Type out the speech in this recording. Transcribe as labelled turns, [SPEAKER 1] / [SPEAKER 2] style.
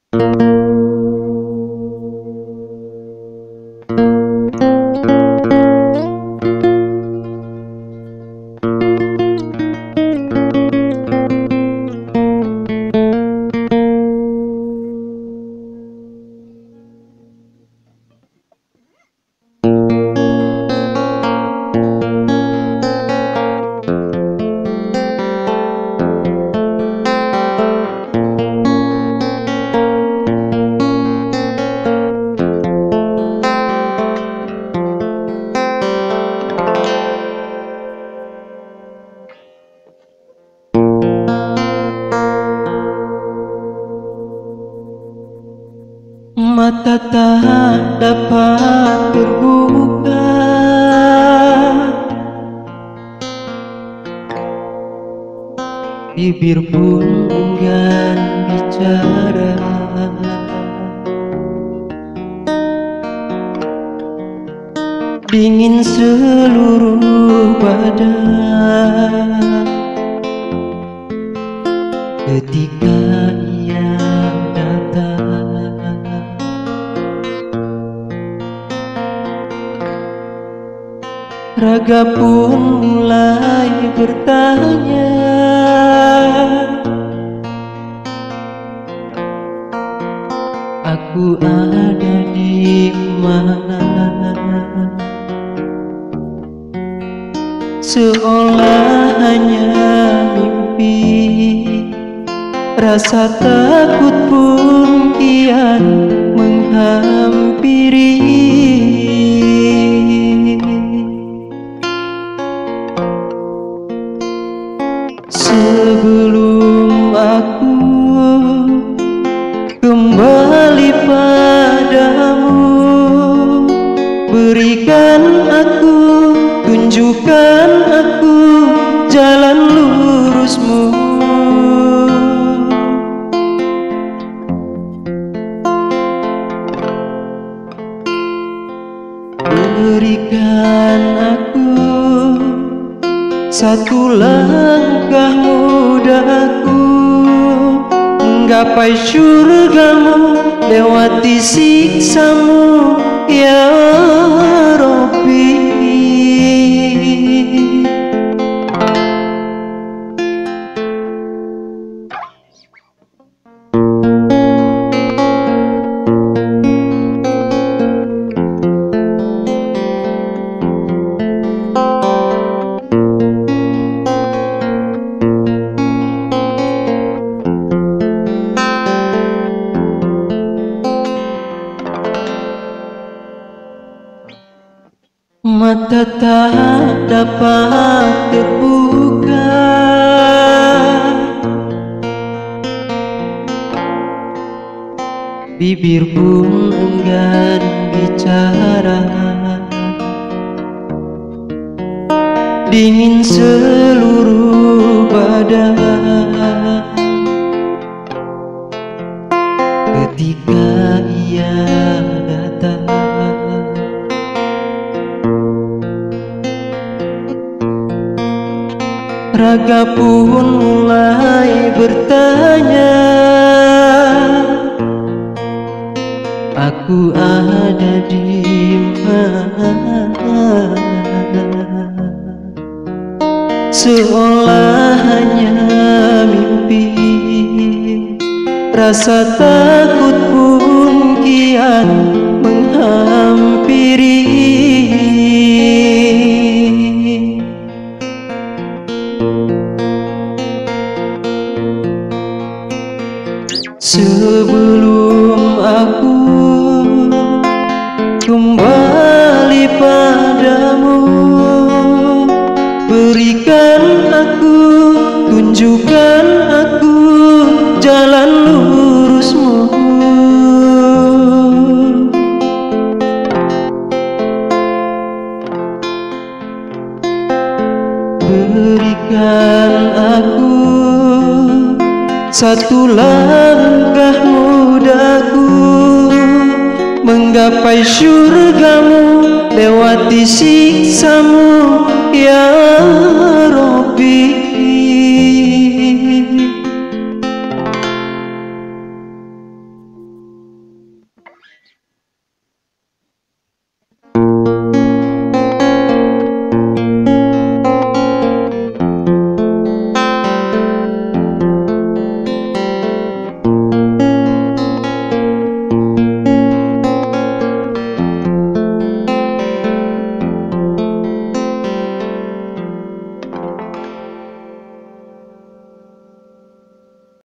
[SPEAKER 1] Mata tak dapat terbuka, bibir pun enggan bicara. Dingin seluruh badan ketika ia datang. Raga pun mulai bertanya, aku ada di mana? Seolah hanya mimpi, rasa takut pun kian menghampiri. Sebelum aku kembali padamu, berikan aku, tunjukkan aku jalan lurusmu. Berikan aku satu langkah mudaku, menggapai syurgamu, lewati siksamu, ya Rabbi. Mata tak dapat terbuka, bibir pun enggan bicara. Dingin seluruh badan ketika ia datang. Raga pun mulai bertanya, aku ada di mana? Seolah hanya mimpi, rasa takut pun kian menghampiri. Sebelum aku kembali padamu, berikan aku, tunjukkan aku jalan lurusmu. Berikan aku satu langkah mudaku, menggapai syurgamu, lewati siksamu, ya Rabbi.